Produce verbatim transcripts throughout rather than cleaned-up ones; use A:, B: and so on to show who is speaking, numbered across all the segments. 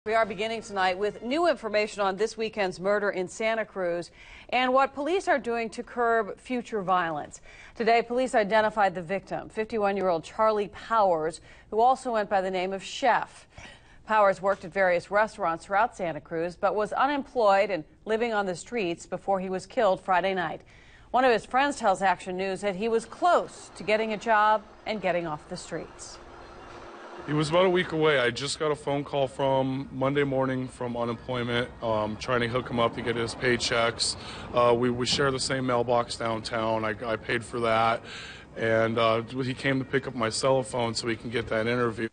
A: We are beginning tonight with new information on this weekend's murder in Santa Cruz and what police are doing to curb future violence. Today, police identified the victim, fifty-one-year-old Charlie Powers, who also went by the name of Chef. Powers worked at various restaurants throughout Santa Cruz, but was unemployed and living on the streets before he was killed Friday night. One of his friends tells Action News that he was close to getting a job and getting off the streets.
B: He was about a week away. I just got a phone call from Monday morning from unemployment, um, trying to hook him up to get his paychecks. Uh, we, we share the same mailbox downtown. I, I paid for that. And uh, he came to pick up my cell phone so we can get that interview.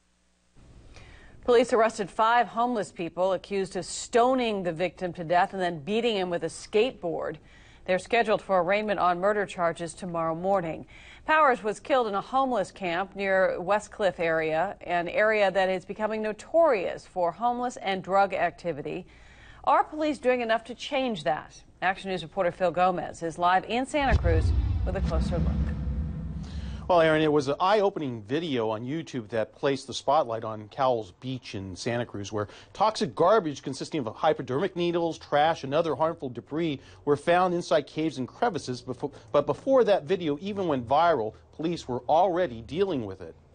A: Police arrested five homeless people accused of stoning the victim to death and then beating him with a skateboard. They're scheduled for arraignment on murder charges tomorrow morning. Powers was killed in a homeless camp near West Cliff area, an area that is becoming notorious for homeless and drug activity. Are police doing enough to change that? Action News reporter Phil Gomez is live in Santa Cruz with a closer look.
C: Well, Aaron, it was an eye-opening video on YouTube that placed the spotlight on Cowles Beach in Santa Cruz, where toxic garbage consisting of hypodermic needles, trash, and other harmful debris were found inside caves and crevices. Before, but before that video even went viral, police were already dealing with it.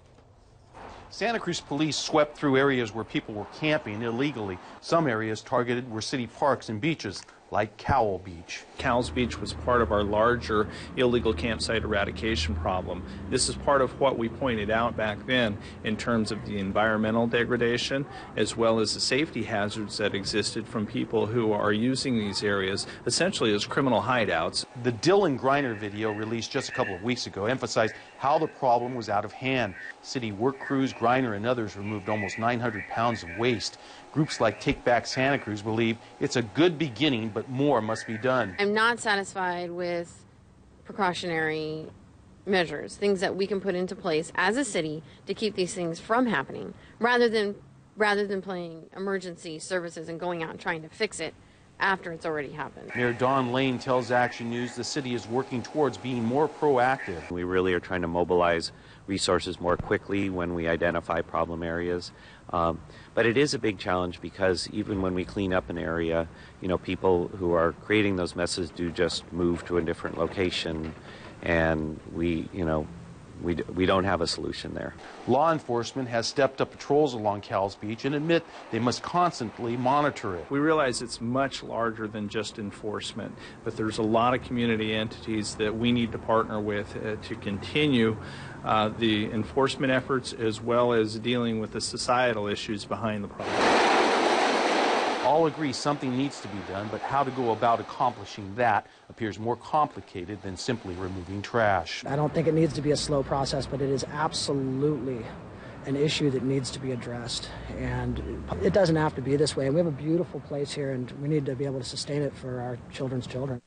C: Santa Cruz police swept through areas where people were camping illegally. Some areas targeted were city parks and beaches, like Cowles Beach.
D: Cowles Beach was part of our larger illegal campsite eradication problem. This is part of what we pointed out back then in terms of the environmental degradation as well as the safety hazards that existed from people who are using these areas essentially as criminal hideouts.
C: The Dylan Griner video released just a couple of weeks ago emphasized how the problem was out of hand. City work crews, Griner, and others removed almost nine hundred pounds of waste. Groups like Take Back Santa Cruz believe it's a good beginning, but more must be done.
E: I'm not satisfied with precautionary measures, things that we can put into place as a city to keep these things from happening, rather than rather than playing emergency services and going out and trying to fix it after it's already happened.
C: Mayor Don Lane tells Action News the city is working towards being more proactive.
F: We really are trying to mobilize resources more quickly when we identify problem areas. Um, but it is a big challenge because even when we clean up an area, you know, people who are creating those messes do just move to a different location, and we, you know, we, we don't have a solution there.
C: Law enforcement has stepped up patrols along Cowles Beach and admit they must constantly monitor it.
D: We realize it's much larger than just enforcement, but there's a lot of community entities that we need to partner with uh, to continue uh, the enforcement efforts as well as dealing with the societal issues behind the problem.
C: All agree something needs to be done, but how to go about accomplishing that appears more complicated than simply removing trash.
G: I don't think it needs to be a slow process, but it is absolutely an issue that needs to be addressed. And it doesn't have to be this way. And we have a beautiful place here, and we need to be able to sustain it for our children's children.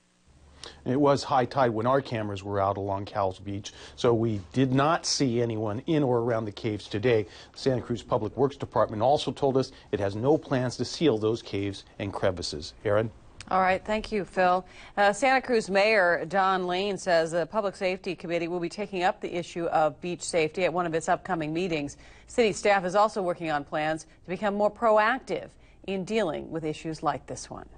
C: It was high tide when our cameras were out along Cowles Beach, so we did not see anyone in or around the caves today. The Santa Cruz Public Works Department also told us it has no plans to seal those caves and crevices. Aaron?
A: All right, thank you, Phil. Uh, Santa Cruz Mayor Don Lane says the Public Safety Committee will be taking up the issue of beach safety at one of its upcoming meetings. City staff is also working on plans to become more proactive in dealing with issues like this one.